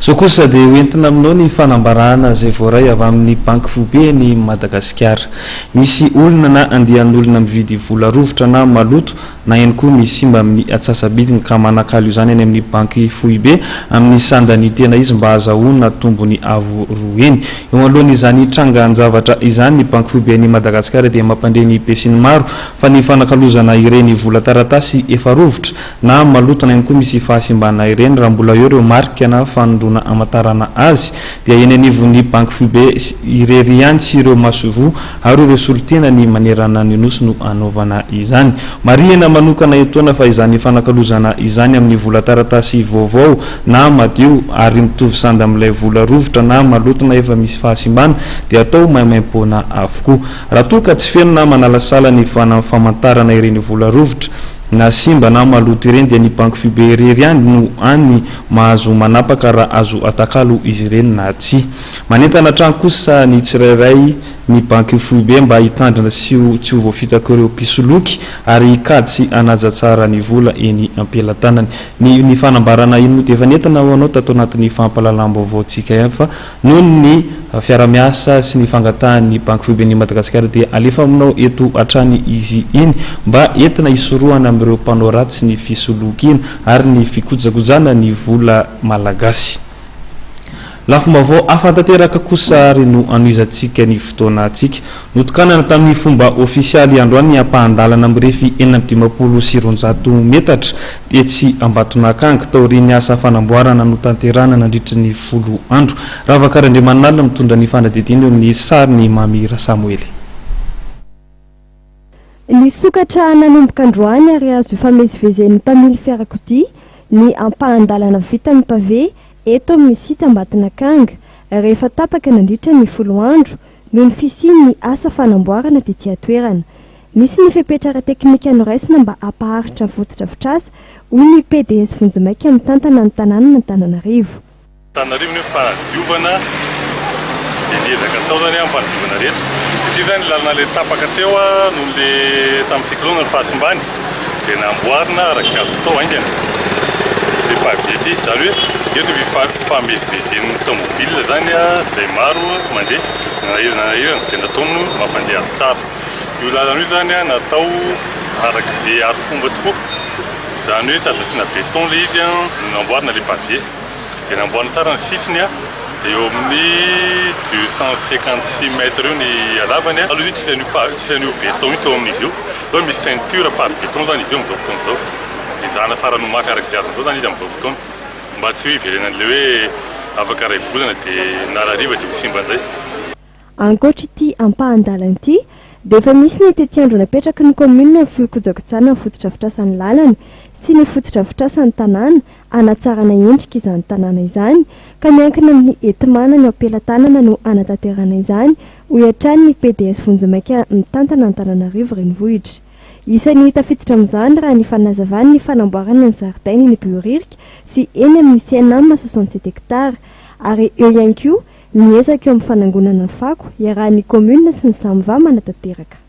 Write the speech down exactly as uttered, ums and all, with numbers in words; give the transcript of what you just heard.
so kosa dia hoentina aminao ny fanambarana izay voaray avy amin'ny banky foibe ny Madagasikara. Misy olona na andian'olona mividy vola rovitra na maloto na ihany koa ny simba amin'ny atsasabidiny ka manakalo izany any amin'ny banky foibe amin'ny sandany tena izy mba azahoana tombony avo roa eny. Eo alohan'izany trangan-javatra izany ny banky foibe ny Madagasikara dia mampandre ny pesiny maro fa ny fanakalozana ireny vola taratasy efa rovitra na maloto na ihany koa misy fahasimbana ireny raha mbola eo ireo marika na fanondrona amatarana azy dia eny anivon'ny banky foibe irery ihany sy ireo masovo ary ireo solotena ny manerana ny nosy no anaovana izany. Marihana manokana etoana fa izany fanakalozana izany amin'ny vola taratasy vaovao na madio ary mitovy sandy amin'ilay vola rovitra na maloto na efa misy fahasimbana dia atao maimaim-poana avokoa. Raha toa ka tsy feno na manalasala ny famantarana ireny vola rovitra na simba na maloto ireny dia ny banky foibe irery ihany no any mahazo manapaka raha azo atakalo izy ireny na tsy. Manentana trano kosa ny tsirairay ny banky foibe mba hitandrina sy tsy ho voafitaka ireo pisoloky ary hikady sy anaja tsara ny vola eny ampelantanany. Ny ny fanambarana iny moa dia efa nentina ho anao tato anatin'ny fampahalalam-baovaontsika ihany fa noho ny fiara-miasa sy ny fangatahan'ny banky foibe ny Madagasikara dia alefa aminao eto hatrany izy iny mba entina hisorohana amin'ireo mpanao ratsy sy ny fisoloky iny ary ny fikojakojana ny vola malagasy. Lafomavao afantateraka kosa ary no anoizantsika ny fotoana antsika. Notokanana tamin'ny fomba ofisialy androany ny ampahandalana mirefy enina amby dimampolo sy roanjato metatra etsy Ambatonakanga taorian'ny asa fanamboarana no tanterana nandritra ny folo andro. Ravakarandriamanala mitondra ny fanadidina amin'ny sariny Mamira Samuely. Ny sokatra nanomboka androany ary azo ifamezivezen'ny mpamily fiarakodia ny ampahandalana vita amin'ny pavé eto amin'ny sita Ambatonakanga rehefa tapaka nandritra ny folo andro noho ny fisian'ny asa fanamboarana tetỳ atoerana. Misy ny fepetrara teknika noraisina mba ampaharitra fotodrafitrasa hoy ny P D S Vonjimaika amin'ny tantana ny tanàna n'Antananarivo. Antananarivo ny fanadiovana dia niezaka tao zany amin'ny fanadiovana rehetra. Satria zany lalana ilay tapaka teo noho le tamin'ny cyclone ny fahasimbany dia namboarina araka tao aingana. Dia pavety zany hoe eto fifamezivezen'ny tomobile zany izay maro mandeha nanahirana dia nataony mampandeha azy tsara. Io lalana io zany natao arak'izay ary fomba tokoa. Zany hoe sady nasiana béton le izy namboarina le pavé dia namboarina tsara ny sisiny dia eo amin'ny deux cent cinquante-six mètres eo ny halavany. Aloha izy tsy izan'io béton io teo amin'izy io. Zao misy ceinture par béton zany izy io amin'izao fotoana izao. Izana farany mafy arak'izay azy amin'izao zany izy amin'izao fotoana. Mba tsy hoe ivelana an'ilay hoe afaka ray volana dia nalariva dia simba an'izay. Ankoatra ity ampahandalana ity dia efa misy ny tetỳ andro napetraka ny commune ny fikojakojana ny fotodrafitrasan'ny lalana sy ny fotodrafitrasan'ny tanàna anatsarana endrika izany tanàna izany ka miankina amin'ny entimana ny ampelantanana no anatanterana izany hoy hatrany ny P D S Vonjimaika ny tantana Antananarivo renivohitra. Isan'ny tafiditra amin'izany raha ny fanazavany ny fanamboarana ny zaridaina ny bioririka sy eny amin'ny Sianam soixante-sept hectares ary eo ihany koa niezaka eo amin'ny fanangonana ny fako iarahan'ny commune sy ny Samva manatanteraka.